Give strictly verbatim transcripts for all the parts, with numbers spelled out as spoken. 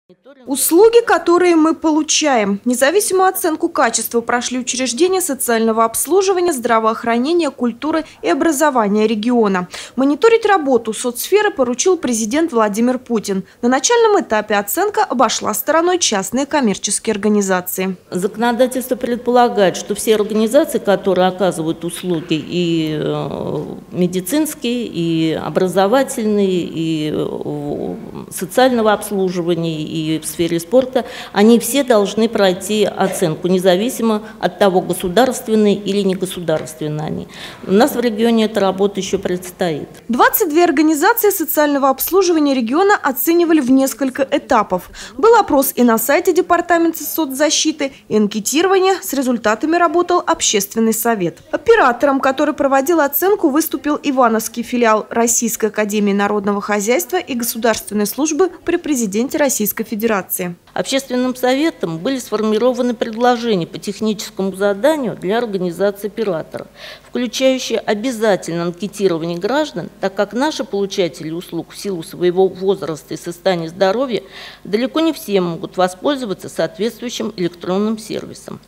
Услуги, которые мы получаем. Независимую оценку качества прошли учреждения социального обслуживания, здравоохранения, культуры и образования региона. Мониторить работу соцсферы поручил президент Владимир Путин. На начальном этапе оценка обошла стороной частные коммерческие организации. Законодательство предполагает, что все организации, которые оказывают услуги и медицинские, и образовательные, и социального обслуживания, и в сфере спорта, они все должны пройти оценку, независимо от того, государственные или негосударственные они. У нас в регионе эта работа еще предстоит. двадцать две организации социального обслуживания региона оценивали в несколько этапов. Был опрос и на сайте Департамента соцзащиты, и анкетирование. С результатами работал общественный совет. Оператором, который проводил оценку, выступил Ивановский филиал Российской академии народного хозяйства и государственной службы при президенте Российской Федерации. Общественным советом были сформированы предложения по техническому заданию для организации операторов, включающие обязательное анкетирование граждан, так как наши получатели услуг в силу своего возраста и состояния здоровья далеко не все могут воспользоваться соответствующим электронным сервисом.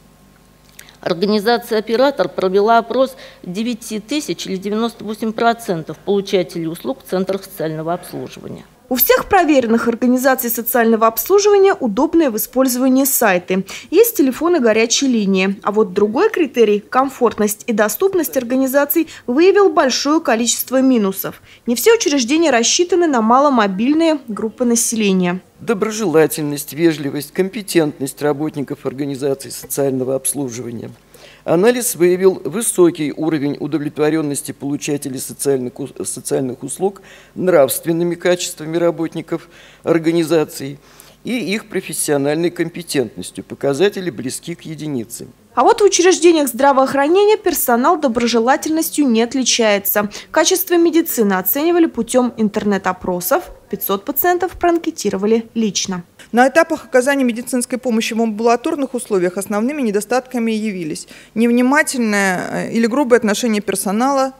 Организация «Оператор» провела опрос девяти тысяч или девяноста восьми процентов получателей услуг в центрах социального обслуживания. У всех проверенных организаций социального обслуживания удобные в использовании сайты. Есть телефоны горячей линии. А вот другой критерий – комфортность и доступность организаций – выявил большое количество минусов. Не все учреждения рассчитаны на маломобильные группы населения. Доброжелательность, вежливость, компетентность работников организаций социального обслуживания. Анализ выявил высокий уровень удовлетворенности получателей социальных, социальных услуг нравственными качествами работников организаций и их профессиональной компетентностью, показатели близки к единице. А вот в учреждениях здравоохранения персонал доброжелательностью не отличается. Качество медицины оценивали путем интернет-опросов. пятьсот пациентов проанкетировали лично. На этапах оказания медицинской помощи в амбулаторных условиях основными недостатками явились невнимательное или грубое отношение персонала,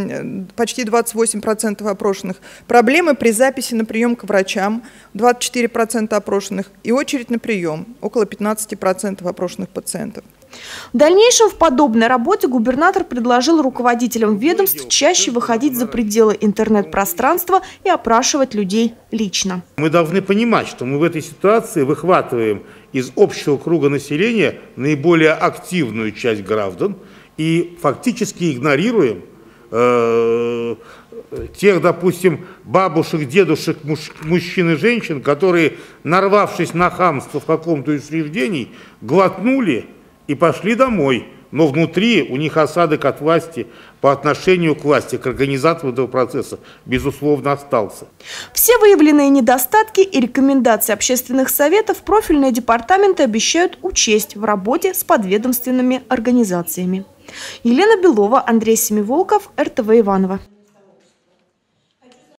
почти двадцать восемь процентов опрошенных, проблемы при записи на прием к врачам, двадцать четыре процента опрошенных, и очередь на прием, около пятнадцати процентов опрошенных пациентов. В дальнейшем в подобной работе губернатор предложил руководителям ведомств чаще выходить за пределы интернет-пространства и опрашивать людей лично. Мы должны понимать, что мы в этой ситуации выхватываем из общего круга населения наиболее активную часть граждан и фактически игнорируем э, тех, допустим, бабушек, дедушек, муж, мужчин и женщин, которые, нарвавшись на хамство в каком-то учреждении, глотнули и пошли домой, но внутри у них осадок от власти по отношению к власти, к организатору этого процесса, безусловно, остался. Все выявленные недостатки и рекомендации общественных советов профильные департаменты обещают учесть в работе с подведомственными организациями. Елена Белова, Андрей Семиволков, эр тэ вэ Иваново.